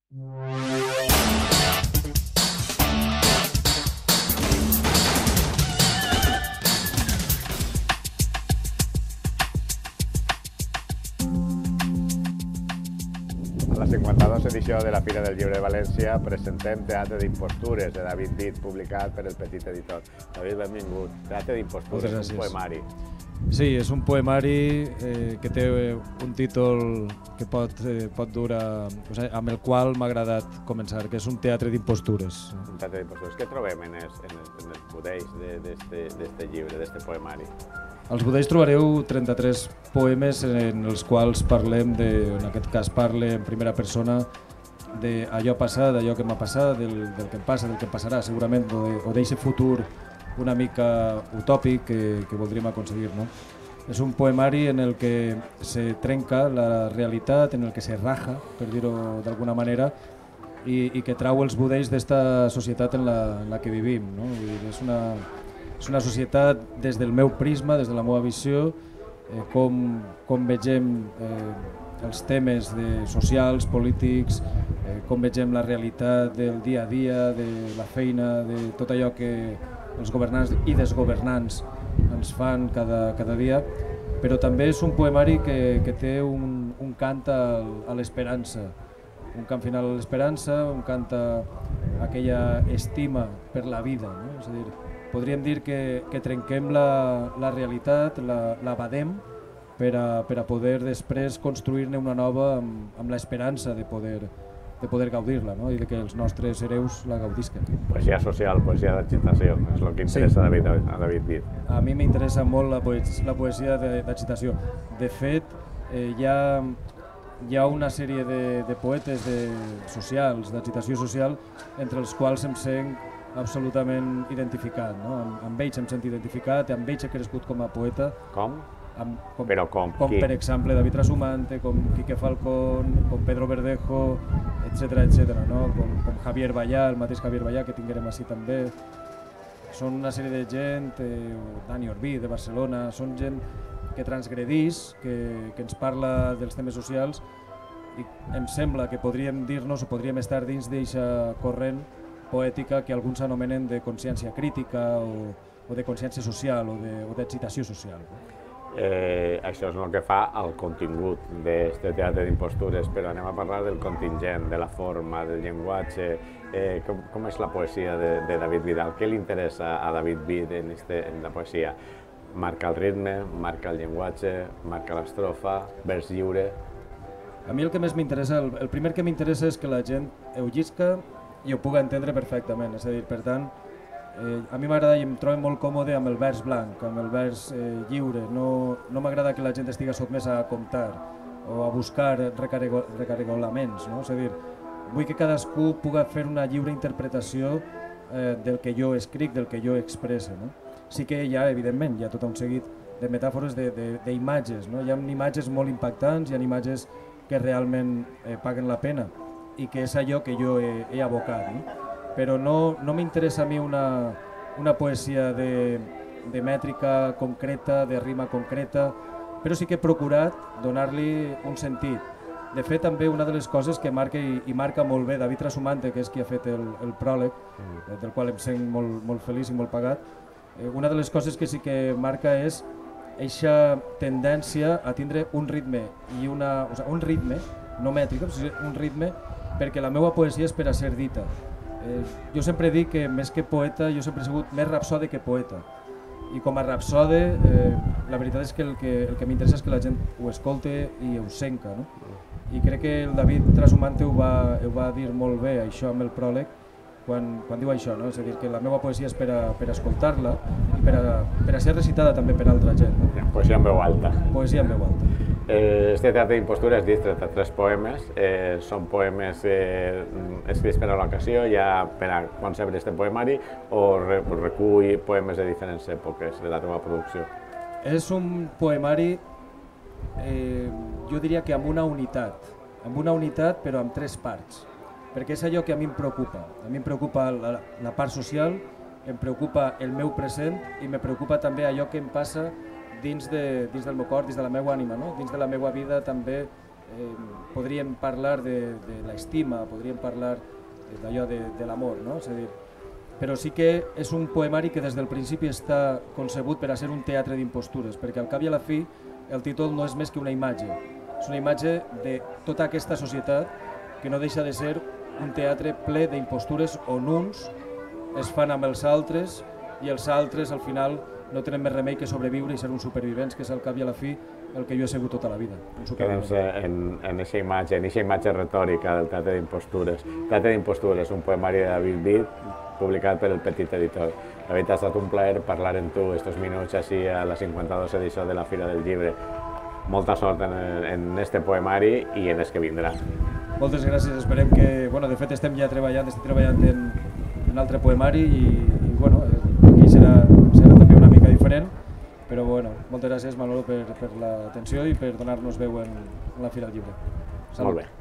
A la 52 edició de la Fira del Llibre de València presentem Teatre d'Impostures de David Bid, publicat per El Petit Editor. David, benvingut. Teatre d'Impostures, un poemari. Sí, és un poemari que té un títol que pot durar, amb el qual m'ha agradat començar, que és un teatre d'impostures. Un teatre d'impostures. Què trobem en els budells d'aquest llibre, d'aquest poemari? Als budells trobareu 33 poemes en els quals parlem, en aquest cas parle en primera persona, d'allò passat, d'allò que m'ha passat, del que em passa, del que em passarà segurament, o d'aquest futur una mica utòpic que voldríem aconseguir. És un poemari en el que se trenca la realitat, en el que se raja, per dir-ho d'alguna manera, i que trau els budells d'esta societat en la que vivim. És una societat des del meu prisma, des de la meva visió, com vegem els temes socials, polítics, com vegem la realitat del dia a dia, de la feina, de tot allò que els governants i desgovernants ens fan cada dia, però també és un poemari que té un cant a l'esperança, un cant final a l'esperança, un cant a aquella estima per la vida. És a dir, podríem dir que trenquem la realitat, l'abadem per a poder després construir-ne una nova amb l'esperança de poder gaudir-la, i de que els nostres hereus la gaudisquen. Poesia social, poesia d'agitació, és el que interessa a David Bid. A mi m'interessa molt la poesia d'agitació. De fet, hi ha una sèrie de poetes socials, d'agitació social, entre els quals em sent absolutament identificat. Amb ells em sent identificat, amb ells he crescut com a poeta. Com? Com per exemple David Trasumante, com Quique Falcón, com Pedro Verdejo, etc. Com Javier Vallà, el mateix Javier Vallà, que tinguérem així també. Són una sèrie de gent, Dani Orbí de Barcelona, són gent que transgredís, que ens parla dels temes socials, i em sembla que podríem dir-nos o podríem estar dins d'aquesta corrent poètica que alguns anomenen de consciència crítica o de consciència social o d'excitació social. Això és el que fa el contingut d'aquest teatre d'impostures, però anem a parlar del contingent, de la forma, del llenguatge. Com és la poesia de David Vidal? Què li interessa a David Bid en la poesia? Marca el ritme, marca el llenguatge, marca l'estrofa, vers lliure? A mi el que més m'interessa, el primer que m'interessa és que la gent ho llisca i ho puga entendre perfectament. És a dir, per tant, a mi m'agrada i em trobo molt còmode amb el vers blanc, amb el vers lliure. No m'agrada que la gent estigui sotmesa a comptar o a buscar recaregolaments. És a dir, vull que cadascú pugui fer una lliure interpretació del que jo escric, del que jo expresse. Sí que hi ha, evidentment, hi ha tot un seguit de metàfores, d'imatges. Hi ha imatges molt impactants, hi ha imatges que realment paguen la pena i que és allò que jo he abocat. Però no m'interessa a mi una poesia de mètrica concreta, de rima concreta, però sí que he procurat donar-li un sentit. De fet, també una de les coses que marca i marca molt bé David Trasumante, que és qui ha fet el pròleg, del qual em sent molt feliç i molt pagat, una de les coses que sí que marca és aquesta tendència a tindre un ritme, un ritme, no mètric, un ritme, perquè la meva poesia és per a ser dita. Jo sempre dic que més que poeta, jo sempre he sigut més rapsode que poeta. I com a rapsode, la veritat és que el que m'interessa és que la gent ho escolte i ho senca. I crec que el David Trasumante ho va dir molt bé, això amb el pròleg, quan diu això, és a dir, que la meva poesia és per a escoltar-la i per a ser recitada també per altra gent. Poesia en veu alta. Poesia en veu alta. Este teatre d'impostura has dit 33 poemes, són poemes escrits per a l'ocasió, ja per a concebre aquest poemari, o recull poemes de diferents èpoques de la teva producció? És un poemari, jo diria que amb una unitat però amb 3 parts, perquè és allò que a mi em preocupa. A mi em preocupa la part social, em preocupa el meu present i me preocupa també allò que em passa dins del meu cor, dins de la meva ànima, dins de la meva vida també podríem parlar de l'estima, podríem parlar d'allò de l'amor, no? És a dir, però sí que és un poemari que des del principi està concebut per a ser un teatre d'impostures, perquè al cap i a la fi el títol no és més que una imatge, és una imatge de tota aquesta societat que no deixa de ser un teatre ple d'impostures on uns es fan amb els altres i els altres al final no tenen més remei que sobreviure i ser uns supervivents, que és al cap i a la fi el que jo he sigut tota la vida. Quedem en aquesta imatge retòrica del Teatre d'Impostures. Teatre d'Impostures és un poemari de David Vid, publicat per el Petit Editor. La veritat, ha estat un plaer parlar amb tu estos minuts així a la 52 edició de la Fira del Llibre. Molta sort en este poemari i en els que vindrà. Moltes gràcies, esperem que... De fet, estem treballant en un altre poemari i aquí serà també una mica diferent, però moltes gràcies Manolo per l'atenció i per donar-nos veu en la Fira del Llibre. Molt bé.